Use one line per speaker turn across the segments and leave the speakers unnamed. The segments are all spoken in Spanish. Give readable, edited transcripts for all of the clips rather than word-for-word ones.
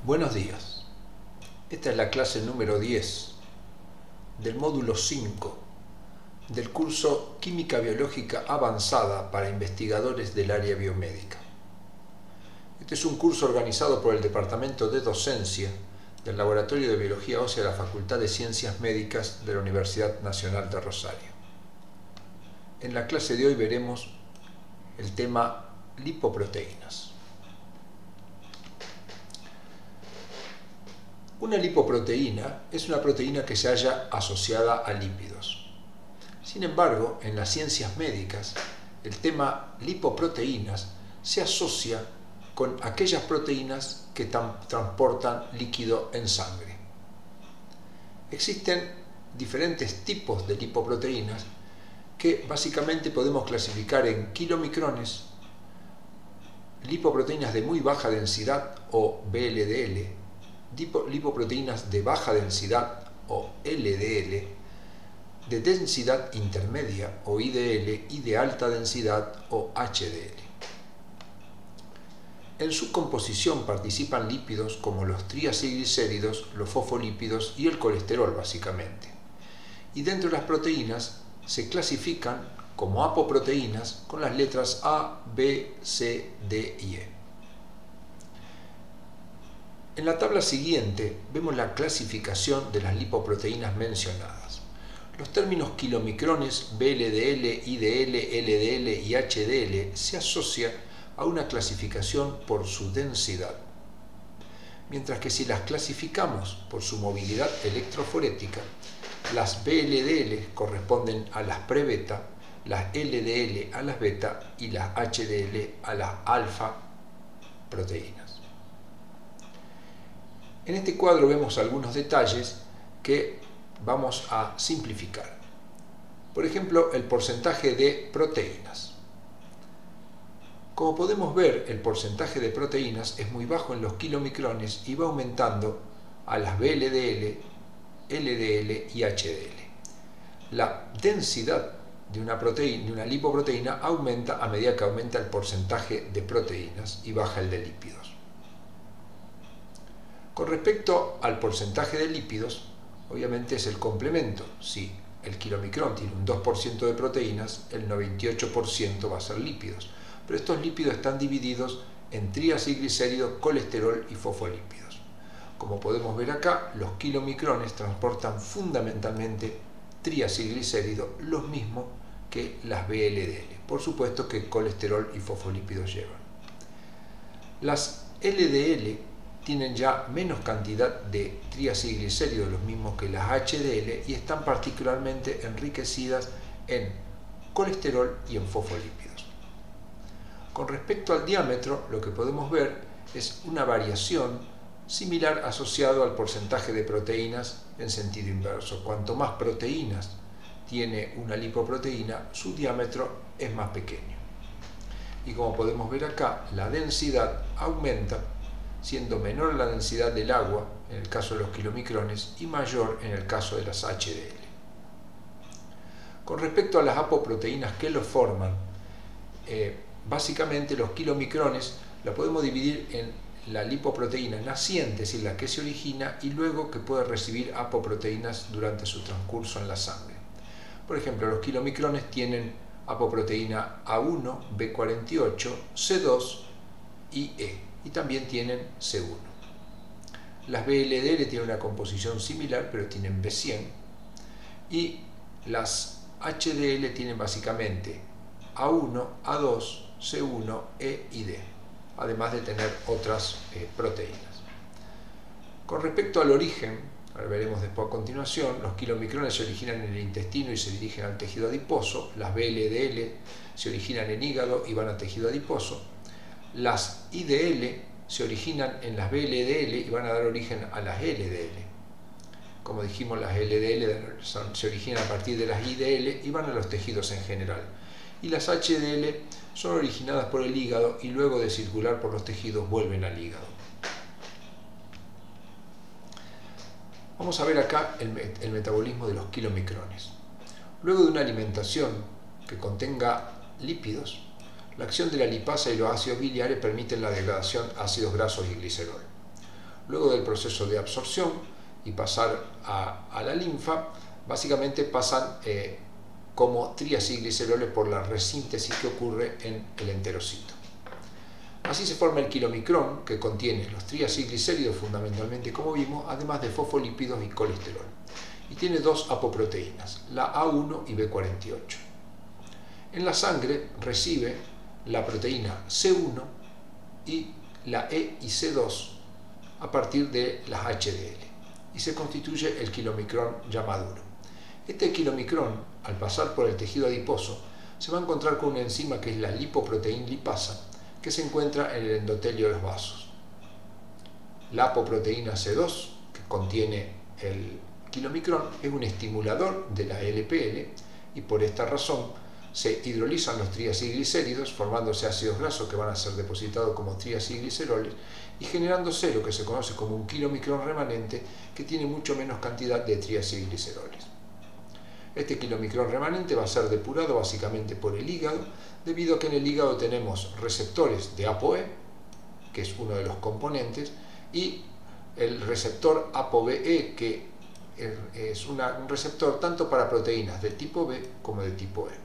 Buenos días. Esta es la clase número 10 del módulo 5 del curso Química Biológica Avanzada para investigadores del área biomédica. Este es un curso organizado por el Departamento de Docencia del Laboratorio de Biología Ósea de la Facultad de Ciencias Médicas de la Universidad Nacional de Rosario. En la clase de hoy veremos el tema lipoproteínas. Una lipoproteína es una proteína que se halla asociada a lípidos. Sin embargo, en las ciencias médicas, el tema lipoproteínas se asocia con aquellas proteínas que transportan líquido en sangre. Existen diferentes tipos de lipoproteínas que básicamente podemos clasificar en kilomicrones, lipoproteínas de muy baja densidad o VLDL, lipoproteínas de baja densidad o LDL, de densidad intermedia o IDL y de alta densidad o HDL. En su composición participan lípidos como los triacilglicéridos, los fosfolípidos y el colesterol básicamente. Y dentro de las proteínas se clasifican como apoproteínas con las letras A, B, C, D y E. En la tabla siguiente vemos la clasificación de las lipoproteínas mencionadas. Los términos kilomicrones, VLDL, IDL, LDL y HDL se asocian a una clasificación por su densidad, mientras que si las clasificamos por su movilidad electroforética, las VLDL corresponden a las pre-beta, las LDL a las beta y las HDL a las alfa proteínas. En este cuadro vemos algunos detalles que vamos a simplificar. Por ejemplo, el porcentaje de proteínas. Como podemos ver, el porcentaje de proteínas es muy bajo en los kilomicrones y va aumentando a las VLDL, LDL y HDL. La densidad de una lipoproteína aumenta a medida que aumenta el porcentaje de proteínas y baja el de lípidos. Con respecto al porcentaje de lípidos, obviamente es el complemento. Si el kilomicrón tiene un 2% de proteínas, el 98% va a ser lípidos. Pero estos lípidos están divididos en triacilglicéridos, colesterol y fosfolípidos. Como podemos ver acá, los kilomicrones transportan fundamentalmente triacilglicéridos, los mismos que las VLDL. Por supuesto que colesterol y fosfolípidos llevan. Las LDL tienen ya menos cantidad de triacilglicéridos, los mismos que las HDL, y están particularmente enriquecidas en colesterol y en fosfolípidos. Con respecto al diámetro, lo que podemos ver es una variación similar asociado al porcentaje de proteínas en sentido inverso. Cuanto más proteínas tiene una lipoproteína, su diámetro es más pequeño. Y como podemos ver acá, la densidad aumenta, siendo menor la densidad del agua en el caso de los kilomicrones y mayor en el caso de las HDL. Con respecto a las apoproteínas que lo forman, básicamente los kilomicrones la podemos dividir en la lipoproteína naciente, es decir, la que se origina y luego que puede recibir apoproteínas durante su transcurso en la sangre. Por ejemplo, los kilomicrones tienen apoproteína A1, B48, C2 y E. Y también tienen C1. Las VLDL tienen una composición similar, pero tienen B100. Y las HDL tienen básicamente A1, A2, C1, E y D, además de tener otras proteínas. Con respecto al origen, ahora veremos después a continuación, los kilomicrones se originan en el intestino y se dirigen al tejido adiposo. Las VLDL se originan en hígado y van al tejido adiposo. Las IDL se originan en las VLDL y van a dar origen a las LDL. Como dijimos, las LDL se originan a partir de las IDL y van a los tejidos en general. Y las HDL son originadas por el hígado y luego de circular por los tejidos vuelven al hígado. Vamos a ver acá el metabolismo de los kilomicrones. Luego de una alimentación que contenga lípidos, la acción de la lipasa y los ácidos biliares permiten la degradación de ácidos grasos y glicerol. luego del proceso de absorción y pasar a la linfa, básicamente pasan como triacilgliceroles por la resíntesis que ocurre en el enterocito. Así se forma el kilomicrón, que contiene los triacilglicéridos fundamentalmente, como vimos, además de fosfolípidos y colesterol. Y tiene dos apoproteínas, la A1 y B48. En la sangre recibe la proteína C1 y la E y C2 a partir de las HDL y se constituye el kilomicrón ya maduro. Este kilomicrón, al pasar por el tejido adiposo, se va a encontrar con una enzima que es la lipoproteína lipasa, que se encuentra en el endotelio de los vasos. La apoproteína C2, que contiene el kilomicrón, es un estimulador de la LPL y por esta razón se hidrolizan los triacilglicéridos formándose ácidos grasos que van a ser depositados como triacilgliceroles y generando cero, que se conoce como un kilomicrón remanente, que tiene mucho menos cantidad de triacilgliceroles. Este kilomicrón remanente va a ser depurado básicamente por el hígado, debido a que en el hígado tenemos receptores de ApoE, que es uno de los componentes, y el receptor ApoBe, que es un receptor tanto para proteínas de tipo B como de tipo E.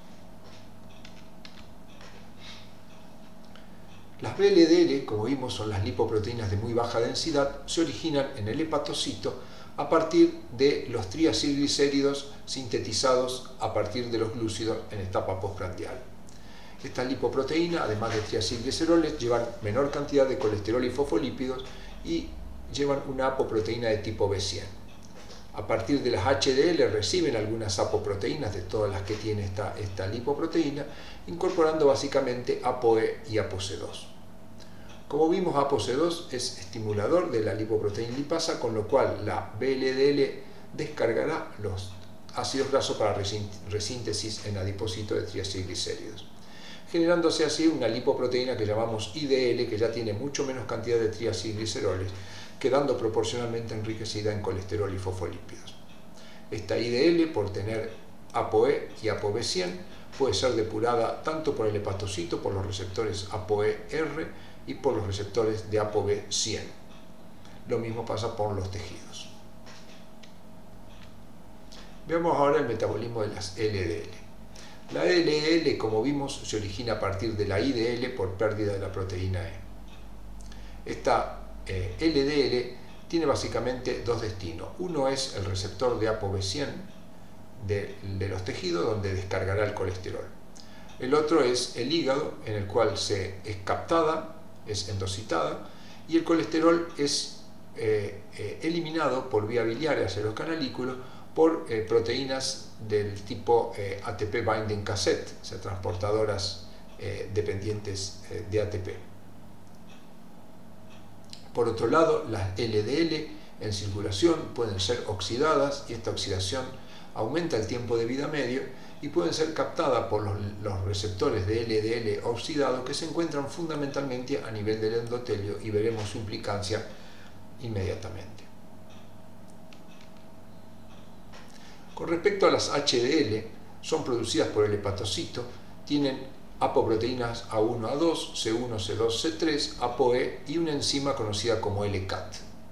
Las VLDL, como vimos, son las lipoproteínas de muy baja densidad, se originan en el hepatocito a partir de los triacilglicéridos sintetizados a partir de los glúcidos en etapa postprandial. Estas lipoproteínas, además de triacilgliceroles, llevan menor cantidad de colesterol y fosfolípidos y llevan una apoproteína de tipo B100. A partir de las HDL reciben algunas apoproteínas de todas las que tiene esta lipoproteína, incorporando básicamente ApoE y ApoC2. Como vimos, ApoC2 es estimulador de la lipoproteína lipasa, con lo cual la VLDL descargará los ácidos grasos para resíntesis en adipocito de triacilglicéridos, generándose así una lipoproteína que llamamos IDL, que ya tiene mucho menos cantidad de triacilgliceroles, quedando proporcionalmente enriquecida en colesterol y fosfolípidos. Esta IDL, por tener ApoE y ApoB100, puede ser depurada tanto por el hepatocito, por los receptores ApoE-R y por los receptores de ApoB100. Lo mismo pasa por los tejidos. Veamos ahora el metabolismo de las LDL. La LDL, como vimos, se origina a partir de la IDL por pérdida de la proteína E. Esta LDL tiene básicamente dos destinos. Uno es el receptor de ApoB100 de los tejidos, donde descargará el colesterol. El otro es el hígado, en el cual es captada, es endocitada, y el colesterol es eliminado por vía biliar hacia los canalículos por proteínas del tipo ATP binding cassette, o sea, transportadoras dependientes de ATP. Por otro lado, las LDL en circulación pueden ser oxidadas y esta oxidación aumenta el tiempo de vida medio y pueden ser captadas por los receptores de LDL oxidado que se encuentran fundamentalmente a nivel del endotelio y veremos su implicancia inmediatamente. Con respecto a las HDL, son producidas por el hepatocito, tienen apoproteínas A1, A2, C1, C2, C3, ApoE y una enzima conocida como LCAT.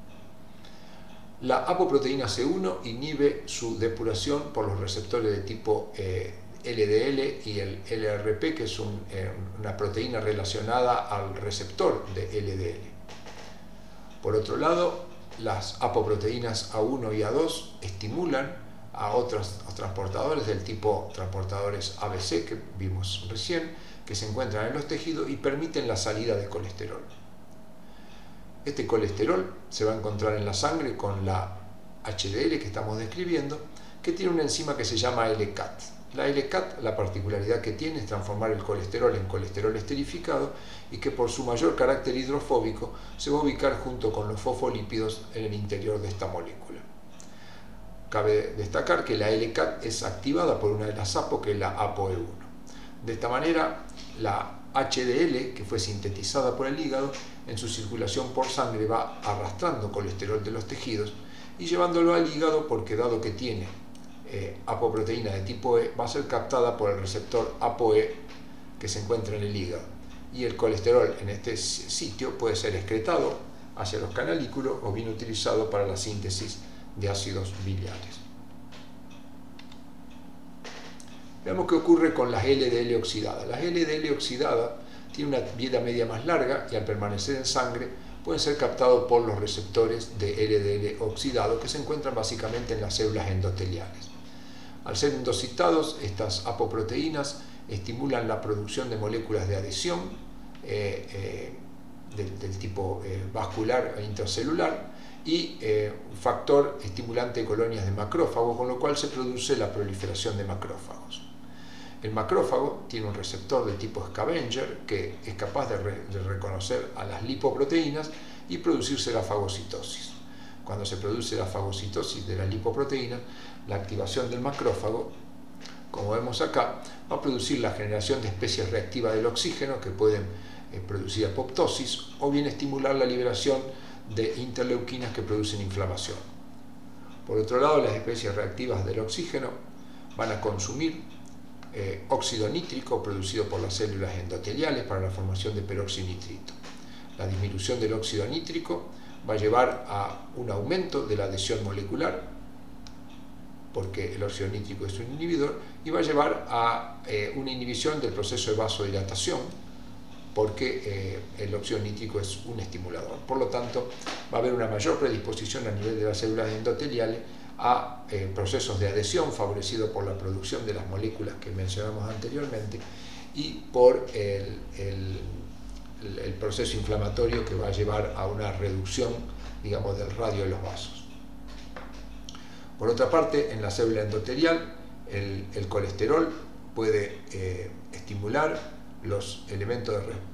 La apoproteína C1 inhibe su depuración por los receptores de tipo LDL y el LRP, que es una proteína relacionada al receptor de LDL. Por otro lado, las apoproteínas A1 y A2 estimulan a otros transportadores del tipo transportadores ABC que vimos recién, que se encuentran en los tejidos y permiten la salida de colesterol. Este colesterol se va a encontrar en la sangre con la HDL que estamos describiendo, que tiene una enzima que se llama LCAT. La LCAT, la particularidad que tiene es transformar el colesterol en colesterol esterificado y que por su mayor carácter hidrofóbico se va a ubicar junto con los fosfolípidos en el interior de esta molécula. Cabe destacar que la LCAT es activada por una de las APO, que es la ApoE1. De esta manera, la HDL, que fue sintetizada por el hígado, en su circulación por sangre va arrastrando colesterol de los tejidos y llevándolo al hígado, porque dado que tiene apoproteína de tipo E, va a ser captada por el receptor ApoE que se encuentra en el hígado. Y el colesterol en este sitio puede ser excretado hacia los canalículos o bien utilizado para la síntesis de ácidos biliares. Veamos qué ocurre con las LDL oxidadas. Las LDL oxidadas tienen una vida media más larga y al permanecer en sangre pueden ser captados por los receptores de LDL oxidado que se encuentran básicamente en las células endoteliales. Al ser endocitados, estas apoproteínas estimulan la producción de moléculas de adhesión del tipo vascular e intracelular y un factor estimulante de colonias de macrófagos, con lo cual se produce la proliferación de macrófagos. El macrófago tiene un receptor de tipo scavenger que es capaz de reconocer a las lipoproteínas y producirse la fagocitosis. Cuando se produce la fagocitosis de las lipoproteínas, la activación del macrófago, como vemos acá, va a producir la generación de especies reactivas del oxígeno que pueden producir apoptosis o bien estimular la liberación de interleuquinas que producen inflamación. Por otro lado, las especies reactivas del oxígeno van a consumir óxido nítrico producido por las células endoteliales para la formación de peroxinitrito. La disminución del óxido nítrico va a llevar a un aumento de la adhesión molecular, porque el óxido nítrico es un inhibidor, y va a llevar a una inhibición del proceso de vasodilatación, porque el óxido nítrico es un estimulador. Por lo tanto, va a haber una mayor predisposición a nivel de las células endoteliales a procesos de adhesión favorecidos por la producción de las moléculas que mencionamos anteriormente y por el proceso inflamatorio que va a llevar a una reducción, digamos, del radio de los vasos. Por otra parte, en la célula endotelial, el colesterol puede estimular los elementos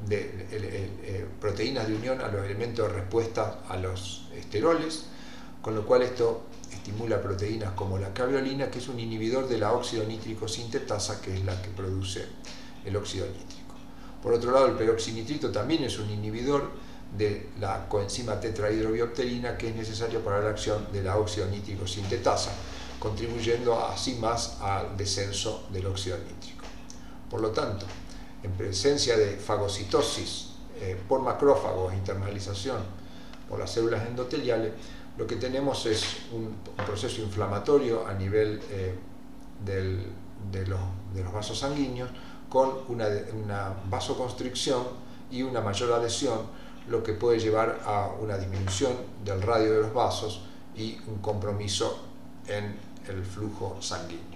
proteínas de unión a los elementos de respuesta a los esteroles, con lo cual esto estimula proteínas como la caveolina, que es un inhibidor de la óxido nítrico sintetasa, que es la que produce el óxido nítrico. Por otro lado, el peroxinitrito también es un inhibidor de la coenzima tetrahidrobiopterina, que es necesaria para la acción de la óxido nítrico sintetasa, contribuyendo así más al descenso del óxido nítrico. Por lo tanto, en presencia de fagocitosis por macrófagos e internalización por las células endoteliales, lo que tenemos es un proceso inflamatorio a nivel de los vasos sanguíneos, con una vasoconstricción y una mayor adhesión, lo que puede llevar a una disminución del radio de los vasos y un compromiso en el flujo sanguíneo.